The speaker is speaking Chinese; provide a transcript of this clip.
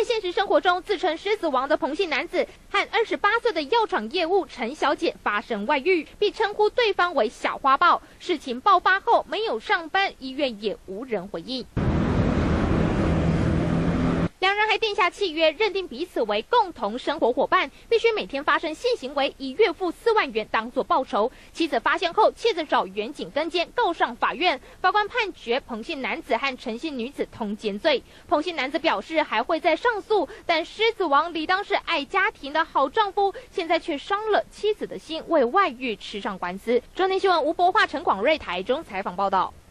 在现实生活中，自称狮子王的彭姓男子和28岁的药厂业务陈小姐发生外遇，并称呼对方为小花豹。事情爆发后，没有上班，医院也无人回应。两人还定下契约，认定彼此为共同生活伙伴，必须每天发生性行为，以月付4万元当作报酬。妻子发现后，妻子找远警跟监，告上法院。法官判决彭姓男子和陈姓女子通奸罪。彭姓男子表示还会再上诉，但狮子王理当是爱家庭的好丈夫，现在却伤了妻子的心，为外遇吃上官司。中天新闻吴博化、陈广瑞台中采访报道。